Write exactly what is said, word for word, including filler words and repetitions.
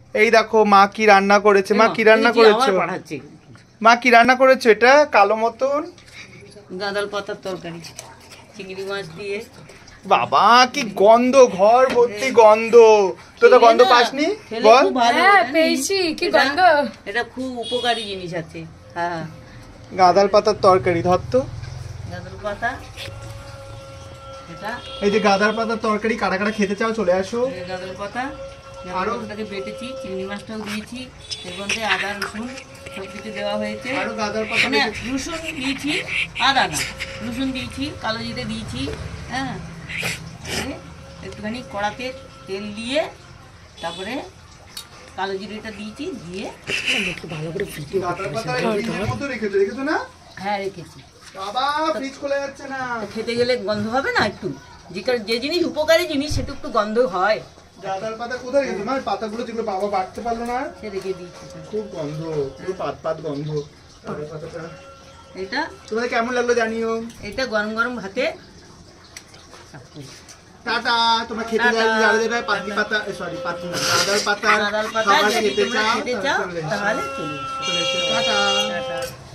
এই দেখো মা কি রান্না করেছে। মা কি রান্না করেছো? মা কি রান্না করেছো? এটা কালো মতন গাঁদাল পাতার তরকারি চিংড়ি মাছ দিয়ে। বাবা কি গন্ধ, ঘর ভর্তি গন্ধ। তো তো গন্ধ পাসনি? বল। হ্যাঁ পেয়েছি, কি গন্ধ। এটা খুব উপকারী জিনিস আছে। হ্যাঁ গাঁদাল পাতার তরকারি। ধর তো গাঁদাল পাতা। এটা এই যে গাঁদাল পাতার তরকারি কারা কারা খেতে চাও চলে আসো। গাঁদাল পাতা আরো ওটাকে বেটেছি, চিংড়ি মাছটাও দিয়েছি, এর মধ্যে আদা রসুন সব কিছু দেওয়া হয়েছে। আরো গাঁদাল পাতা মানে রসুন দিয়েছি, আদা না রসুন দিয়েছি, কালো জিরে দিয়েছি। হ্যাঁ একটুখানি কড়াতে তেল দিয়ে তারপরে কালো জিরেটা দিয়েছি, দিয়ে একটু ভালো করে ফিটিয়ে রেখেছো না? হ্যাঁ রেখেছি। বাবা ফ্রিজ খোলা যাচ্ছে না। খেতে গেলে গন্ধ হবে না একটু? যে জিনিস উপকারী জিনিস সেটা একটু গন্ধ হয়। গাঁদাল পাতা কোথায় রেখেছো মা? পাতাগুলো যেগুলো বাবা বাড়তে পারলো না সে রেখে দিয়েছি। খুব গন্ধ, পুরো পাত পাত গন্ধ। এটা তোমাদের কেমন লাগলো জানিও। এটা গরম গরম ভাতে। টাটা। তোমরা খেতে যাবে দেবে পাতি পাতা, সরি পাতি না গাঁদাল পাতা। গাঁদাল পাতা যদি তোমরা খেতে চাও তাহলে চলে এসো। টাটা।